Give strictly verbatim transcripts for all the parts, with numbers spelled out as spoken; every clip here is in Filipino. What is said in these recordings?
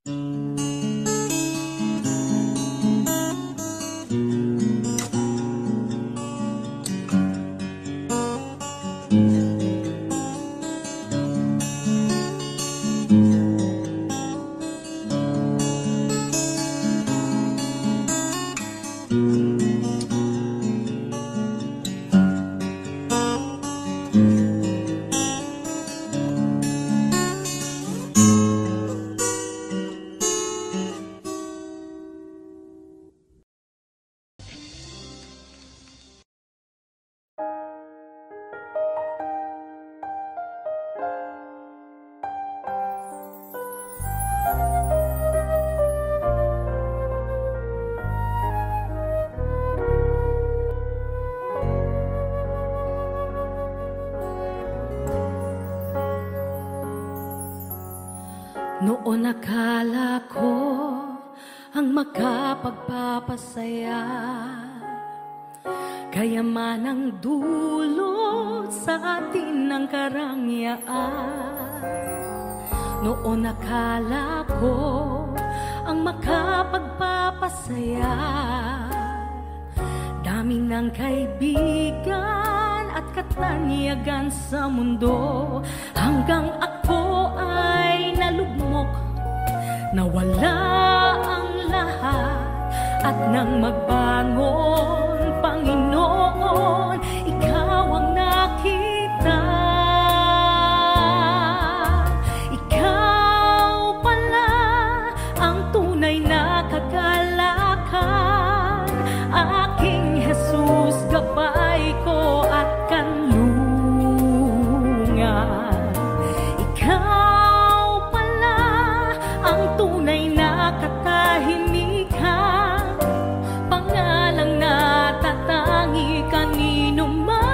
Noon akala ko ang makapagpapasaya, kayaman ang dulot sa atin ng karangyaan. Noon akala ko ang makapagpapasaya, dami ng kaibigan at katanyagan sa mundo, hanggang ako ay nalugmok, nawala ang lahat. At nang magbangon, Panginoon, Ikaw ang nakita. Ikaw pala ang tunay na kagalakan, aking Jesus, gabay ko at kanlungan. Ikaw pala ang tunay na katahimikan, pangalang natatangi kanino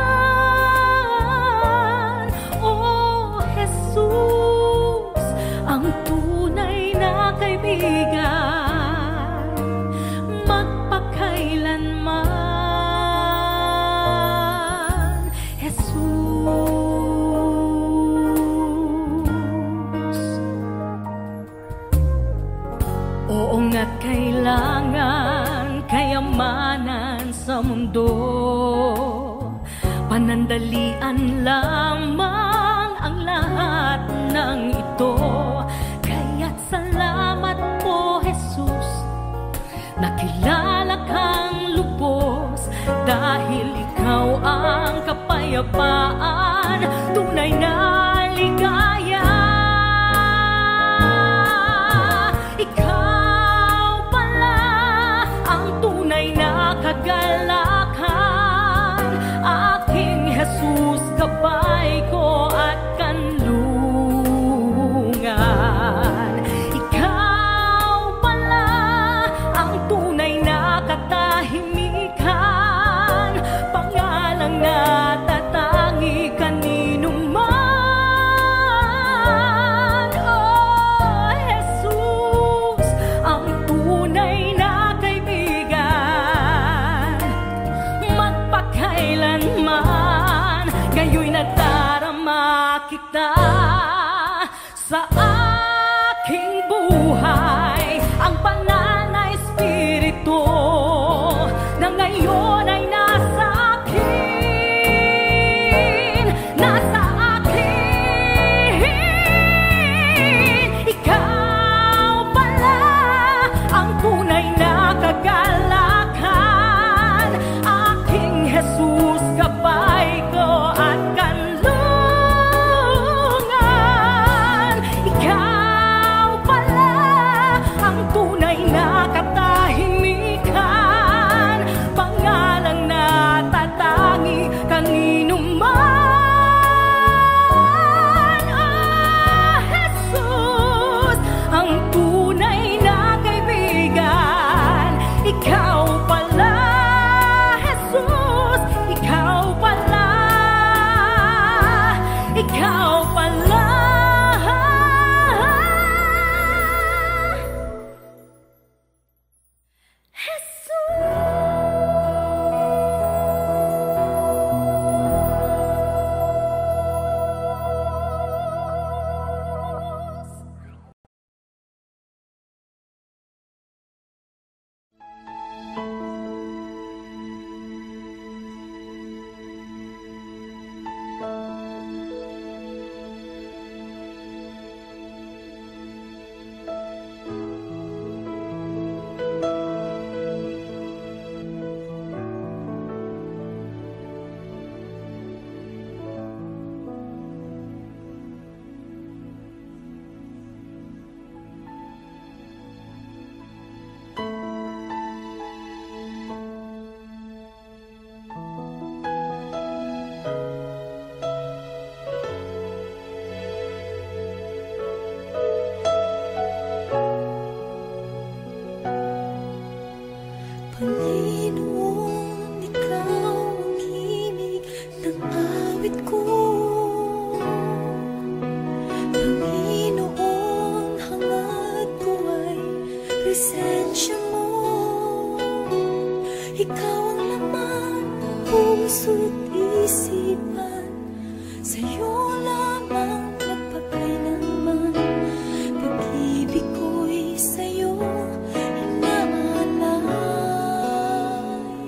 man. Oh Jesus, ang tunay na kaibigan, magpakailanman. Jesus, oo nga't kailangan kayamanan sa mundo, panandalian lamang ang lahat ng ito. Kaya't salamat po, Jesus, nakilala kang lubos, dahil Ikaw ang kapayapaan, tunay na ligaya. Ikaw pala ang tunay na kagalakan, aking Jesus, gabay ko at kanlungan. Ikaw pala ang tunay na katahimikan, pangalang natatangi kanino man. Oh Jesus, ang tunay na kaibigan, magpakailanman. Ngayon nadarama kita sa aking buhay, ang banal na Espiritu na ngayon ay nasa akin, nasa akin. Ikaw pala ang tunay na kagalakan, aking Jesus, gabay ko at kanlungan. Ikaw pala ang tunay na Panginoon, ikaw ang himig ng awit ko. Panginoon, hangad ko ay presensya mo. Ikaw ang laman ng puso't isipan, sa'yo lamang magpakailanman. Pag-ibig ko'y sa'yo inaalay.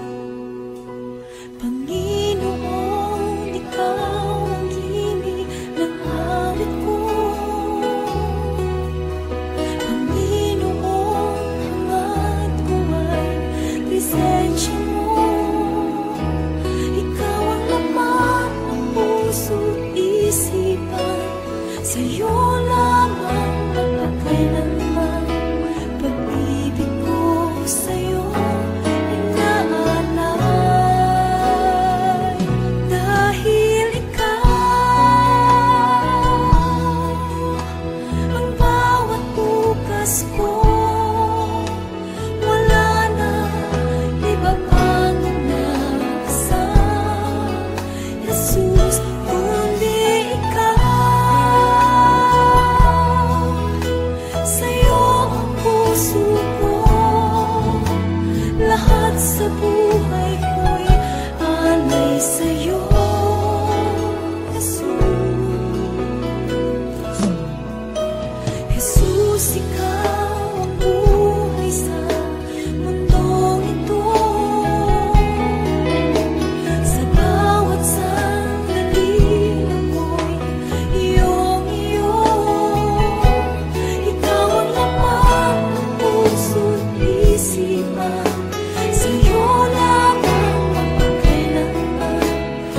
Panginoon, ikaw ang himig ng awit ko. Panginoon, hangad ko ay presensya mo. Ikaw ang laman ng puso't isipan, sa'yo lamang magpakailanman. Pag-ibig ko sa'yo inaalay. Dahil ikaw ang bawat bukas ko, wala na iba pang nasa Jesus, kundi ikaw. Sa'yo ang puso ko, lahat sa buhay ko'y alay sa'yo, Jesus. Jesus, ikaw ang buhay sa mundong ito. Sa bawat sandali ako'y iyong-iyo. Ikaw ang laman ng puso't isipan, sa'yo lamang magpakailanman.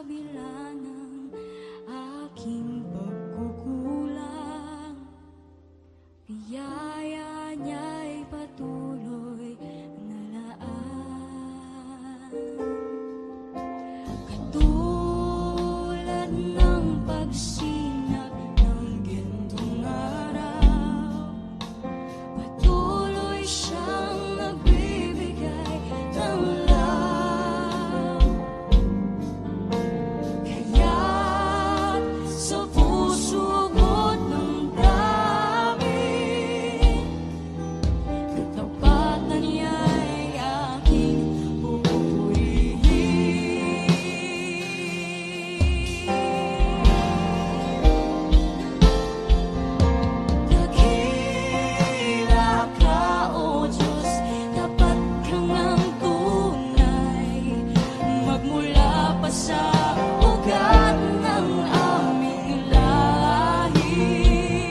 kabila ng aking pagkukulang, biyaya niya'y patuloy na laan. Katulad ng pagsinag ng gintong araw, patuloy siyang nagbibigay ng love. Kaya't sa puso-got ng damdamin, katapatan niya'y aking pupurihin. Dakila ka, O Diyos, tapat ka ngang tunay, magmula pa sa ugat ng aming lahi.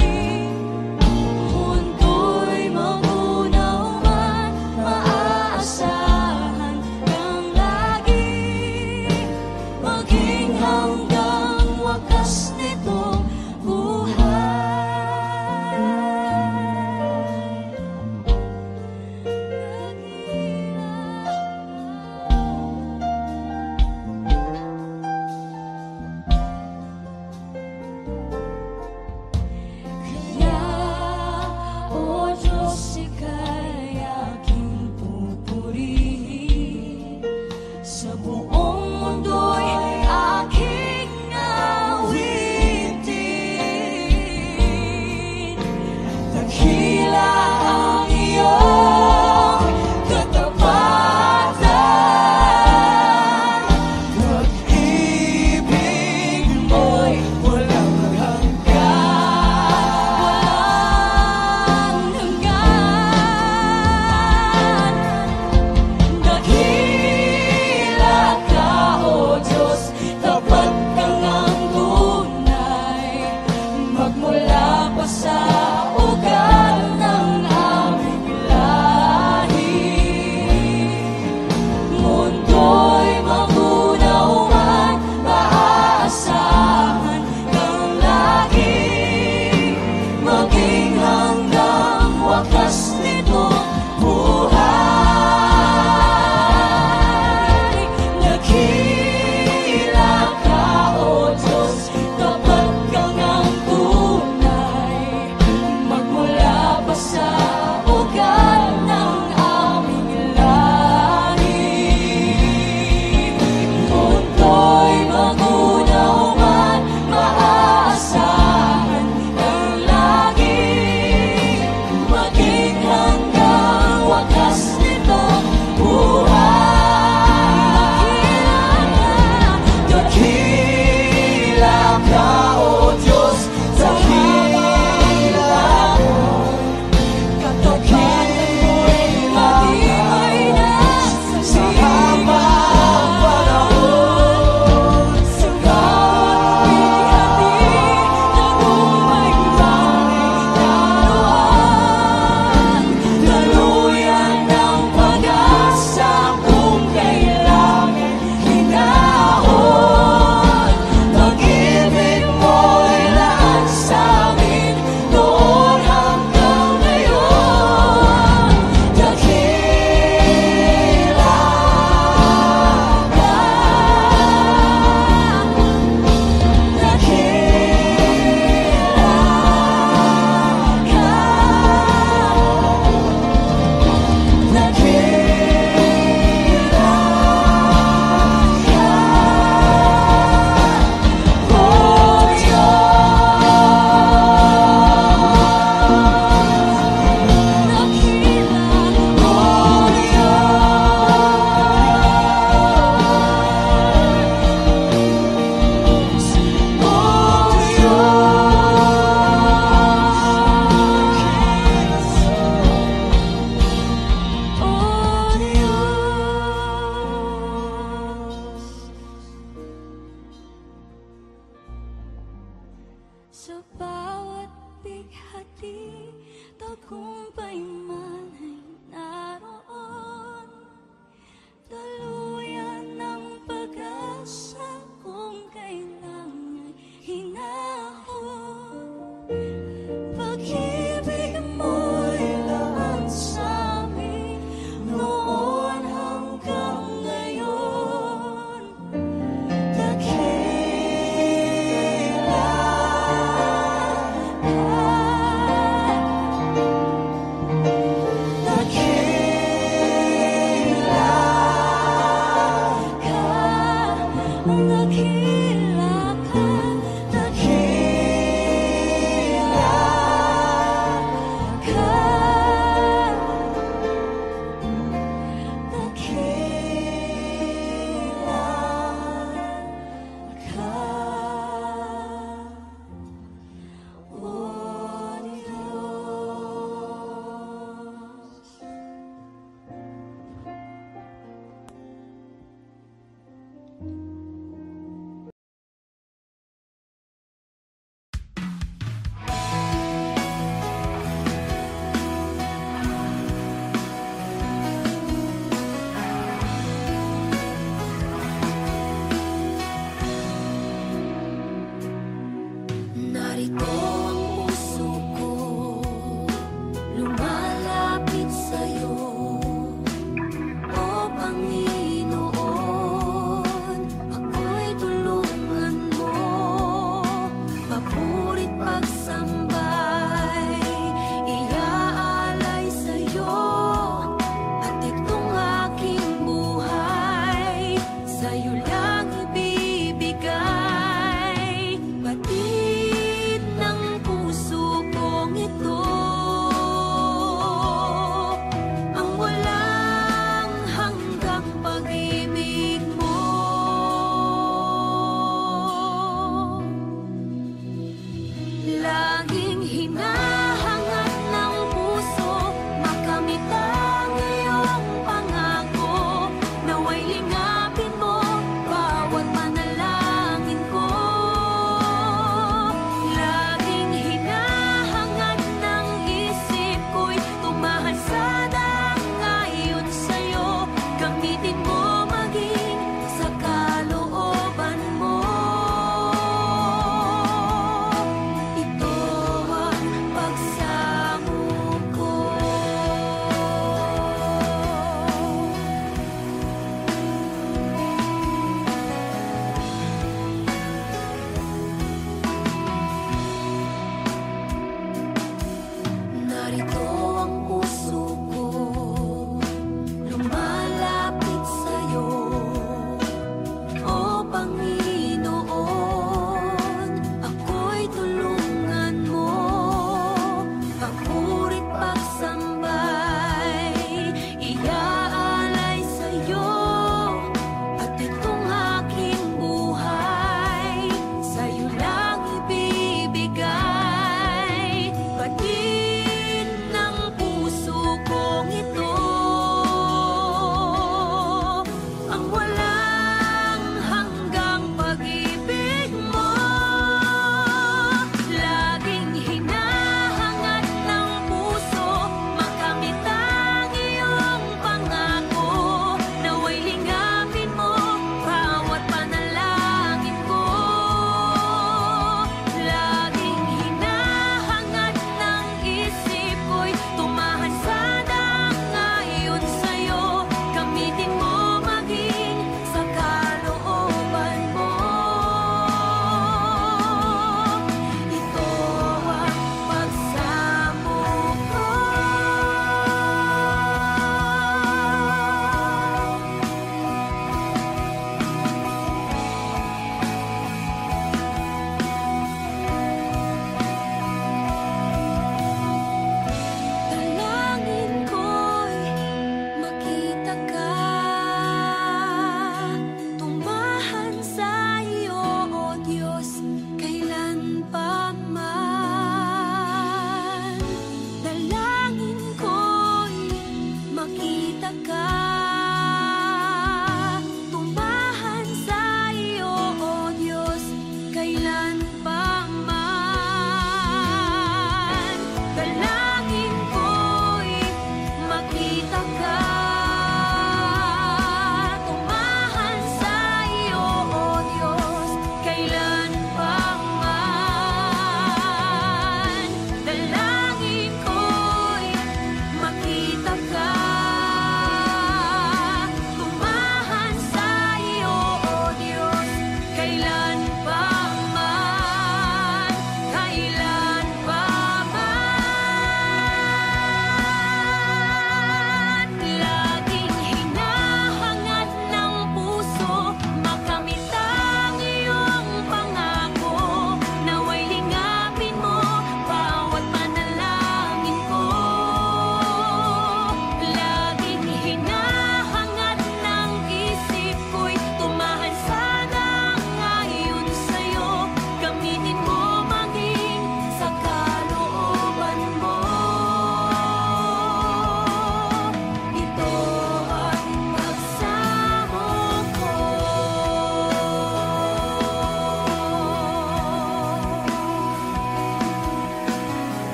Mundo'y magunaw man, maaasahan kang lagi, maging hanggang wakas nitong buhay. Kaya, O Diyos, ika'y aking pupurihin, sa buong mundo'y aking awitin. Dakila ang iyong katapatan, pag-ibig mo'y walang hanggan, walang hanggan. Dakila ka,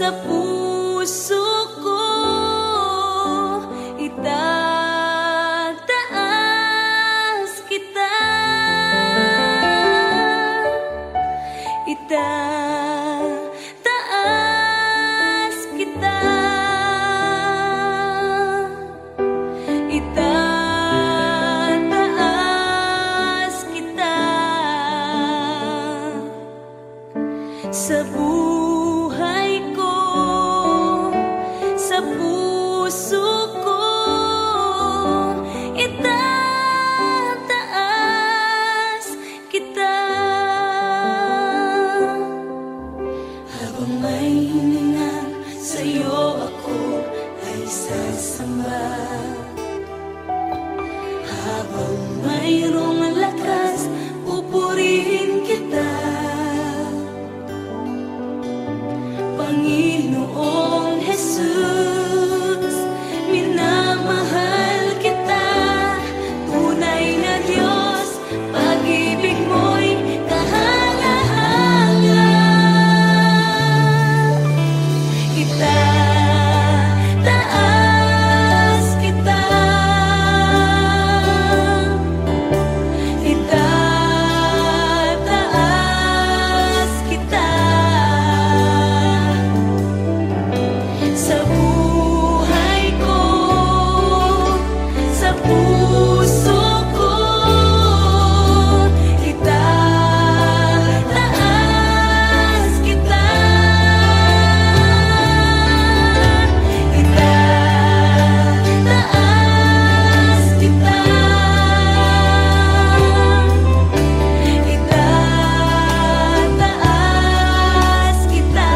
sa puso ko itataas kita, itataas kita, itataas kita sa buhay ko, sa puso ko itataas kita. Habang may hininga sa'yo ako ay sasamba, habang mayroong lakas pupurihin kita, Panginoong Jesus, minamahal kita, tunay na Diyos, pag-ibig mo'y kahanga-hanga. Itataas kita, itataas kita sa buhay ko, sa puso ko itataas kita, itataas kita, itataas kita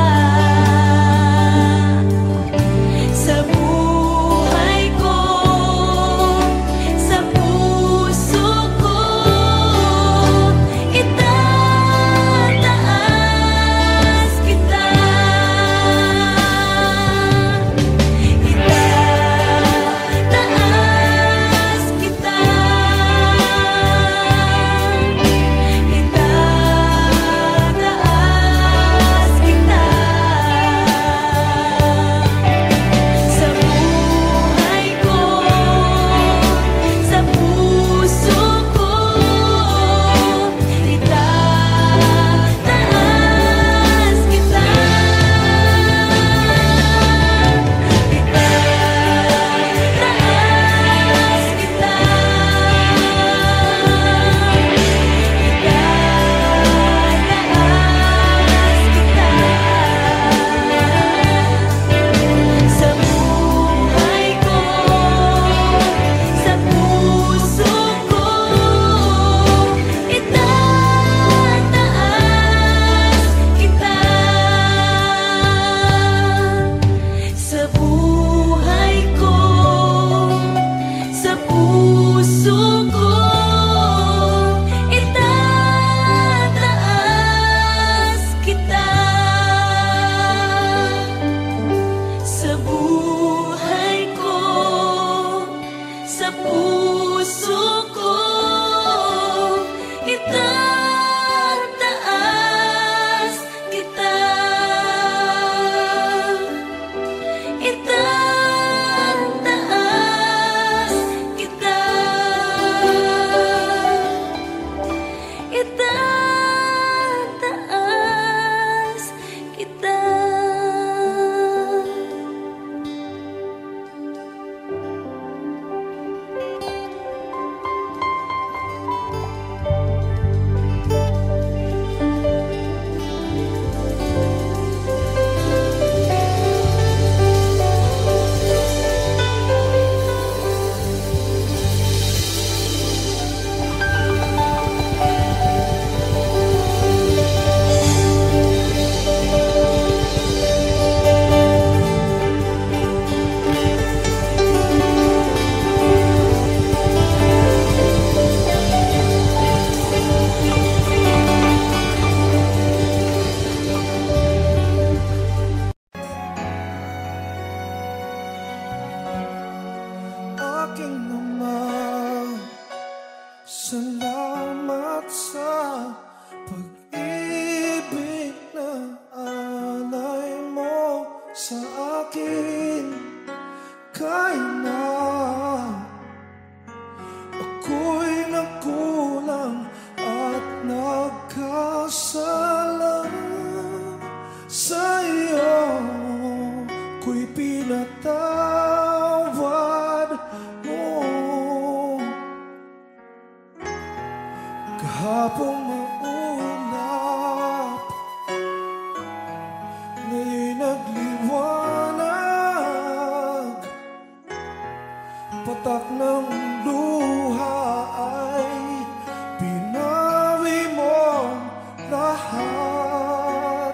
sa buhay ko, sa puso ko itataas kita, itataas kita, itataas kita sa buhay ko, sa puso ko itataas kita, itataas kita, itataas kita sa buhay ko, sa puso ko itataas kita sa buhay ko, sa puso ko itataas kita sa buhay ko, sa puso ko itataas kita, itataas kita, itataas kita. sa pag-ibig na alay mo. akin, kaya na. Ako'y nagkulang at nagkasala sa iyo, ko'y pinatawad mo. Kahapong maulap, ngayon'y nagliwanag. Patak ng luha ay pinawi mo lahat.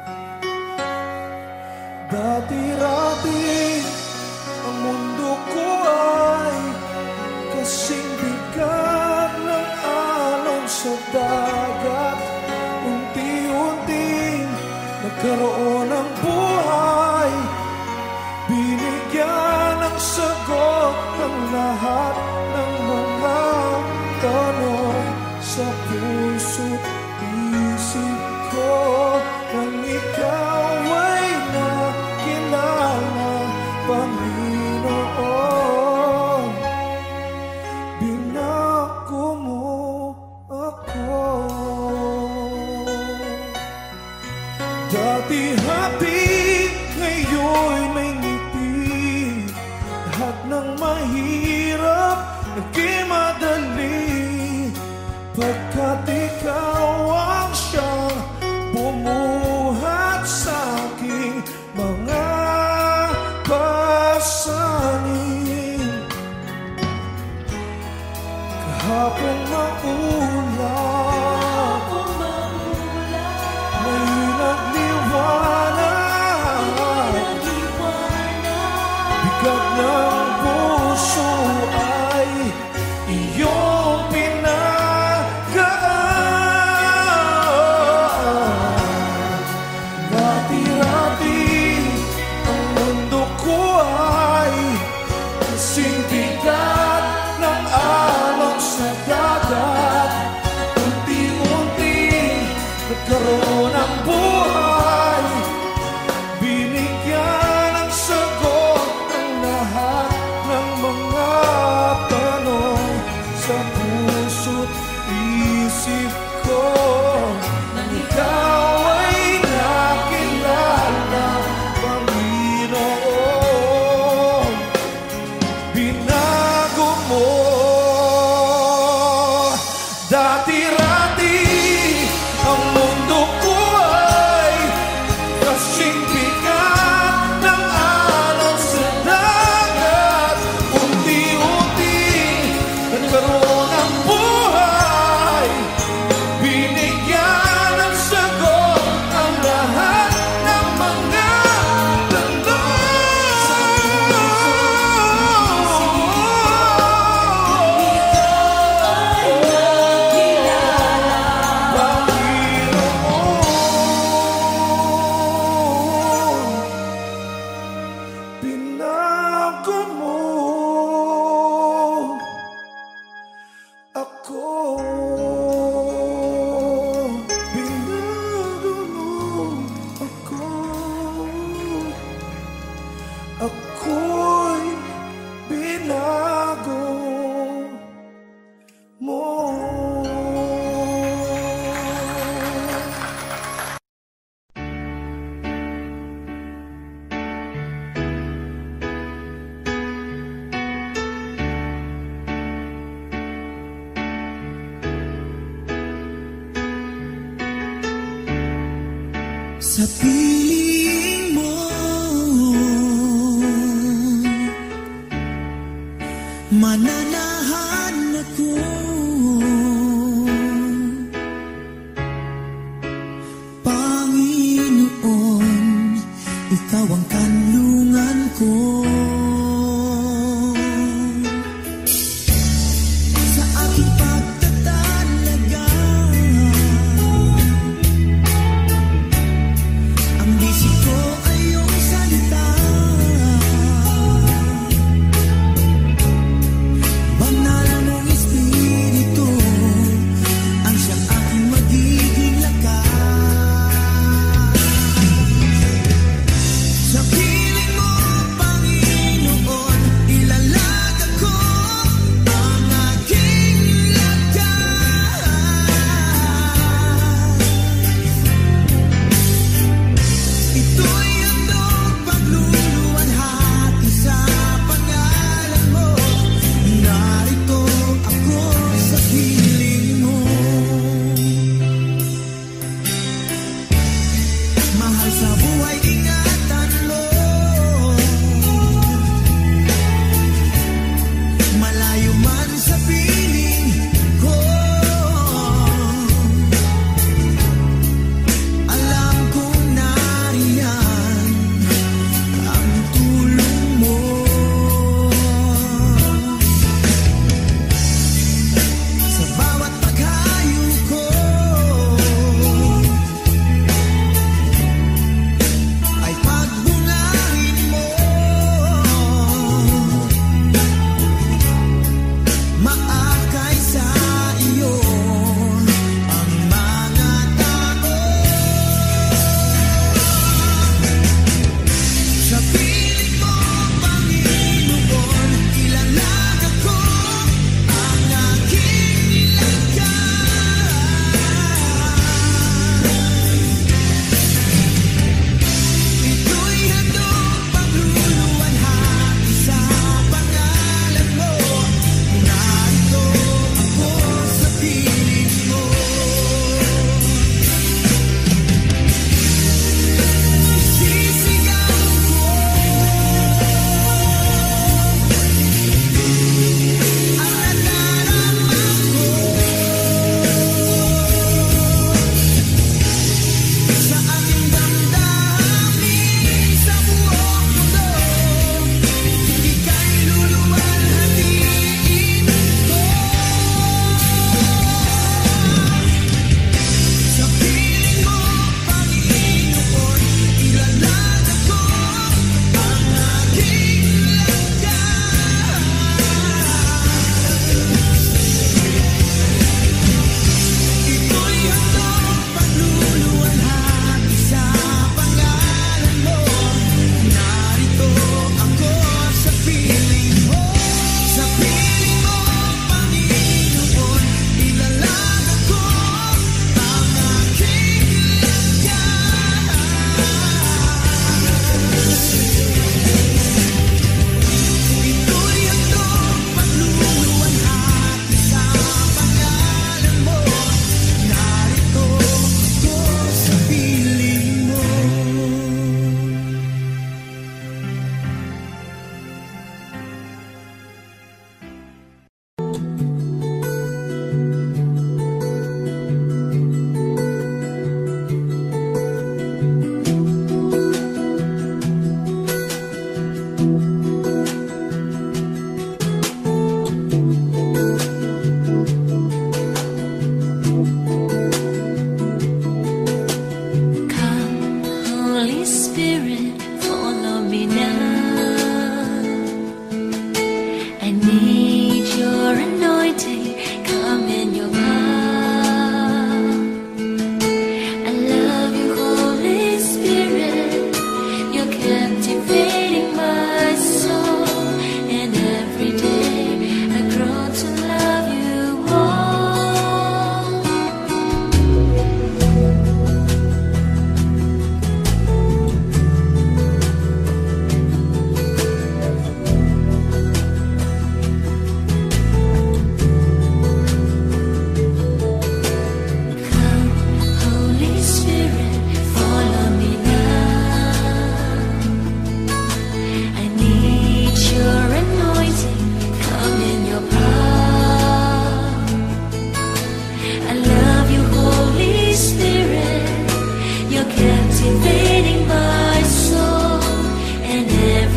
Dati-rati ang mundo ko ay kasing bigat ng alon sa dagat. Unti-unting nagkaroon ng buhay, binigyan ng sagot ng lahat ng mga tanong sa puso't isip ko. Nang ikaw ay nakilala, Panginoon, binako mo ako. Dati happy, ngayon'y may ngiti. Lahat ng mahirap naging madali, pagkat ikaw ang siyang bumuhat sa aking mga pasanin. Kahapong maulap, ngayon'y nagliwanag. Bigat ng puso ay iyong pinagaan. Dati-rati ang mundo ko ay kasing bigat ng alon sa dagat. Unti-unti nagkaroon ng buhay, binigyan ng sagot ng lahat ng mga tanong sa puso't isip ko. Nang ikaw ay nakilala, Panginoon, binago mo. Dati-rati ang mundo ko ay kasing bigat ng alon sa dagat. Unti-unti nagkaroon ng buhay, binigyan ng sagot ang lahat ng mga binago mo ako. Binago mo ako. Ako'y binago mo. Sa piling mo, mananahan ako. Panginoon, ikaw ang kanlungan ko. Sa aking pagtatalaga, ang bisig ko ay iyong salita.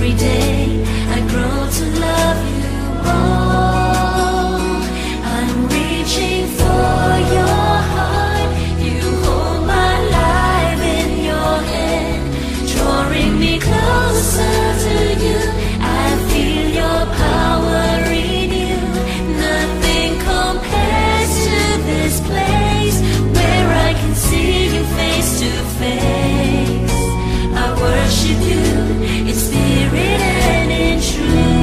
every day I grow to love you more. I'm reaching for your heart. You hold my life in your hand, drawing me closer to you. I feel your power in you. Nothing compares to this place where I can see you face to face. I worship you in spirit and in truth.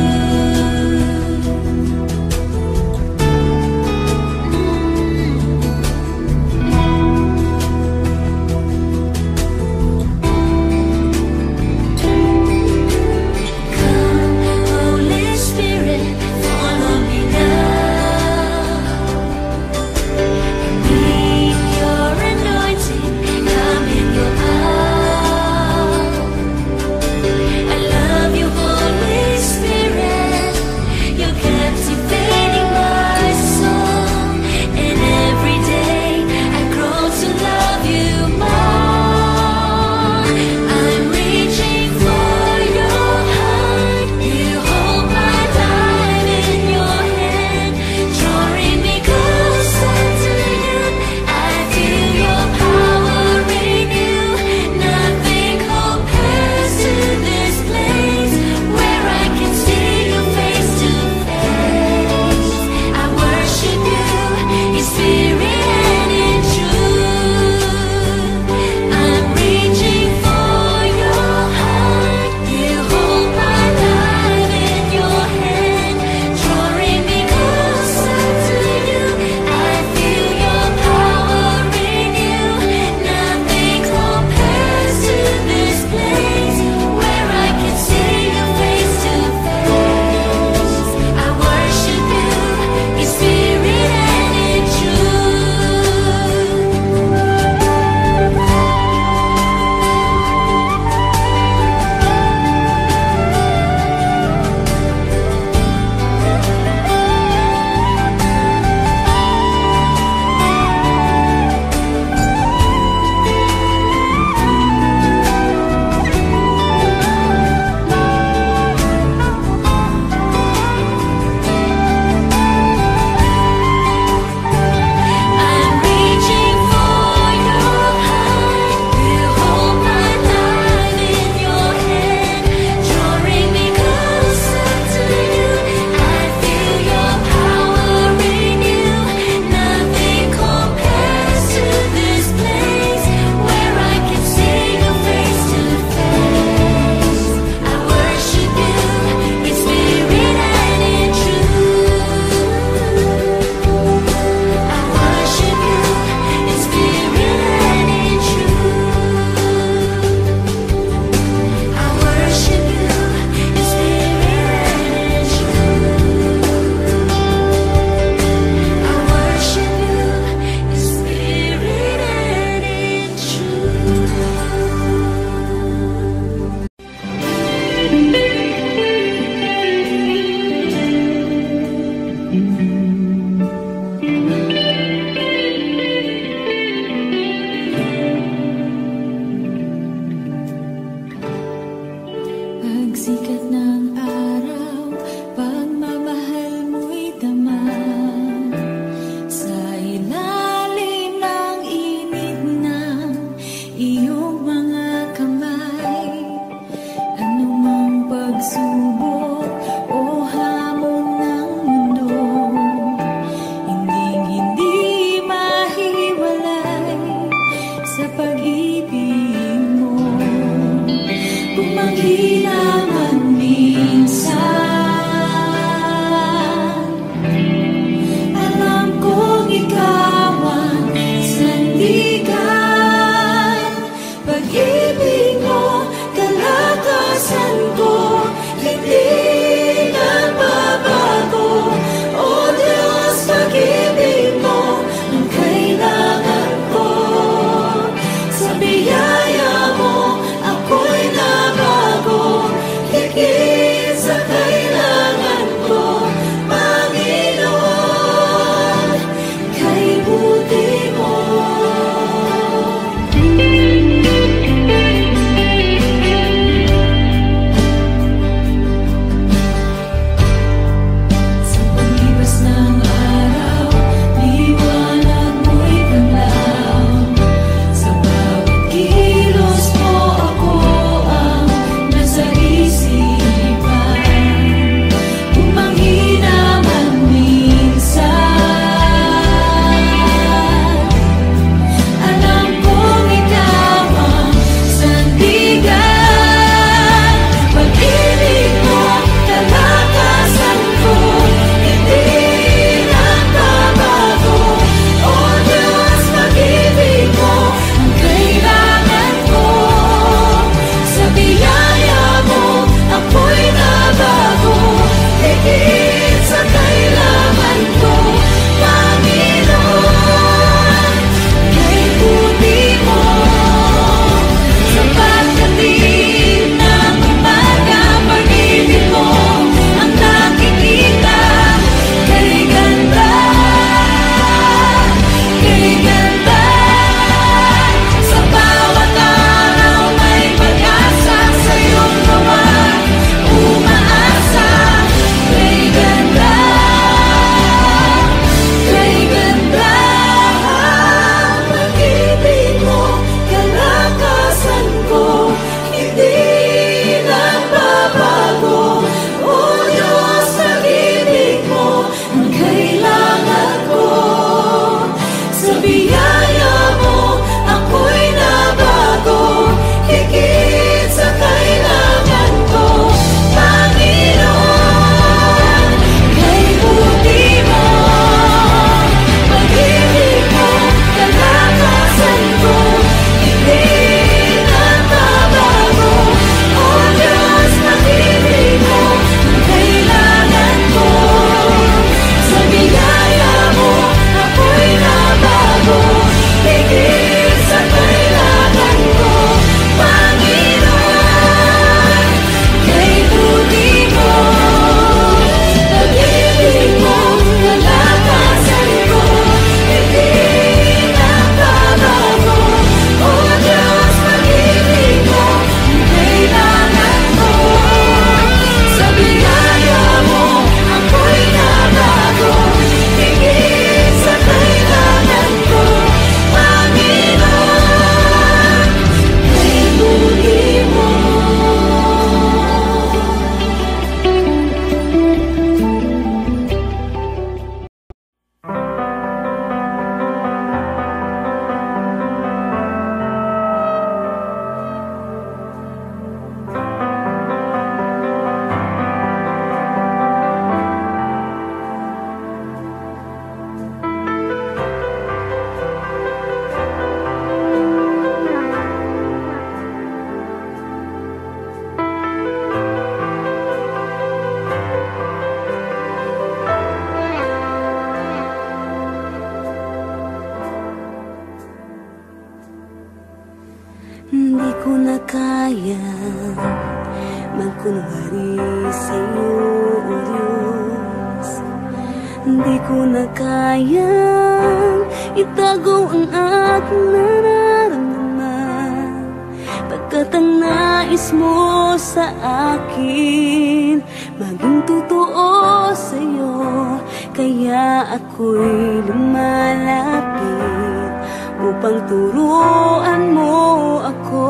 magkunwari sa'yo, O Diyos. Di ko na kayang itago ang aking nararamdaman, pagkat ang nais mo sa akin maging totoo sa'yo. Kaya ako'y lumalapit upang turuan mo ako.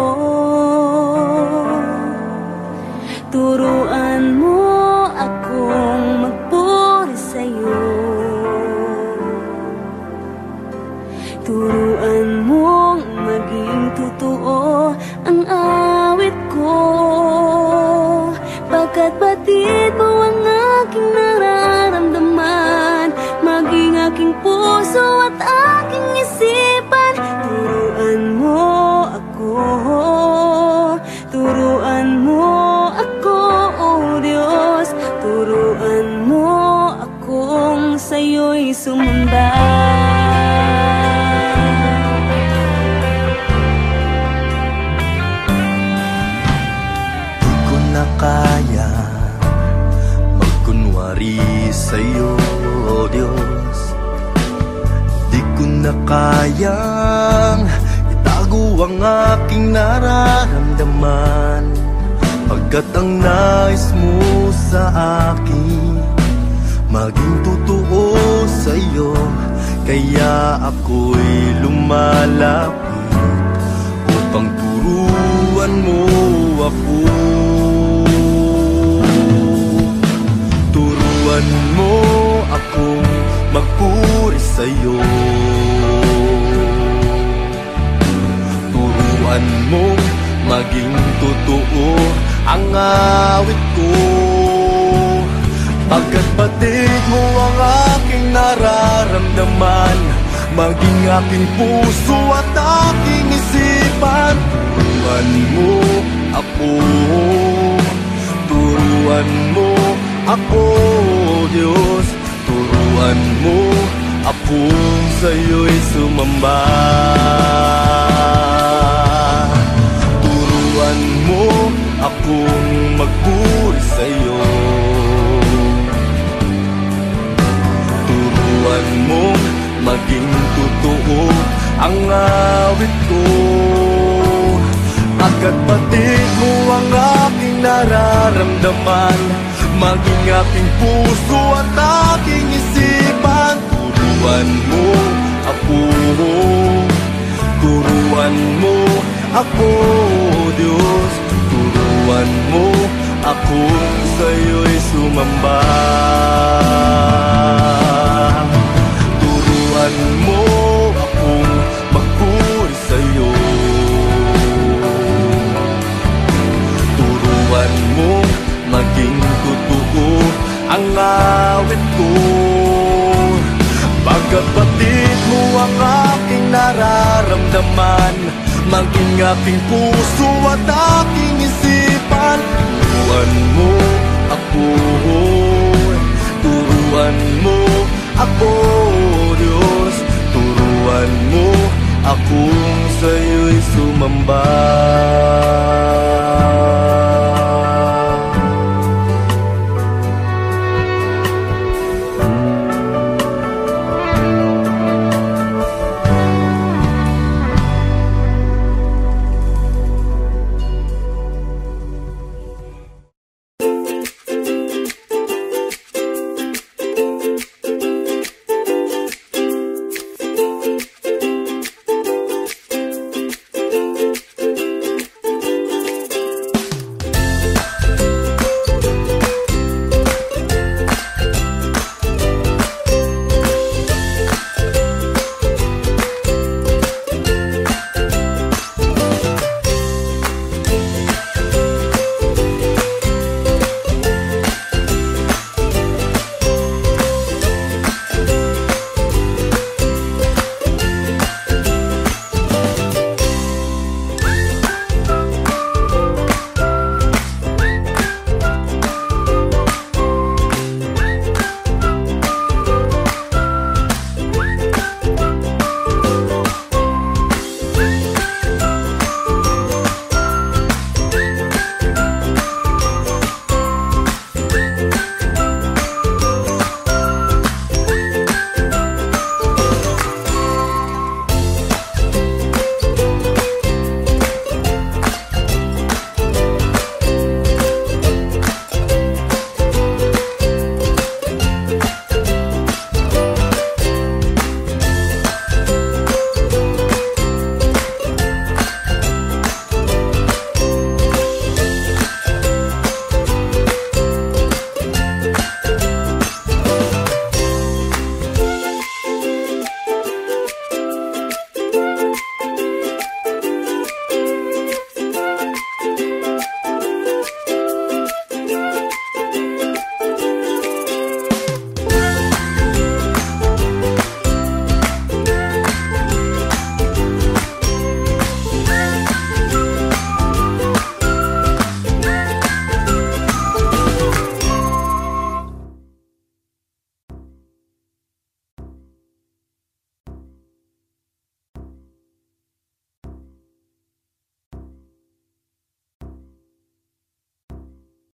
Turuan mo akong magpuri sa'yo. Turuan mong maging totoo ang awit ko, pagkat batid mo ang aking nararamdaman, maging aking puso at aking isipan. Turuan mo ako, turuan mo ako, O Diyos. Turuan mo akong sa'yo'y sumamba. Di ko na kaya magkunwari sa'yo, O Diyos. Di ko na kayang itago ang aking nararamdaman, pagkat ang nais mo sa akin maging totoo sa'yo. Kaya ako'y lumalapit upang turuan mo ako. Turuan mo akong magpuri sa'yo. Turuan mo maging totoo ang awit ko, pagkat batid mo ang aking nararamdaman, maging aking puso at aking isipan. Turuan mo ako, turuan mo ako, Diyos. Turuan mo akong sa'yo'y sumamba. Turuan mo akong magpuri sa'yo. Turuan mo maging totoo ang awit ko, pagkat batid mo ang aking nararamdaman, maging aking puso at aking isipan. Turuan mo ako, turuan mo ako, Diyos. Turuan mo akong sa'yo'y sumamba. Turuan mo akong magpuri sa'yo. Turuan mo maging totoo ang awit ko, pagkat batid mo ang aking nararamdaman, maging aking puso at aking isipan. Turuan mo ako, turuan mo ako, Diyos. Turuan mo akong sa'yo'y sumamba.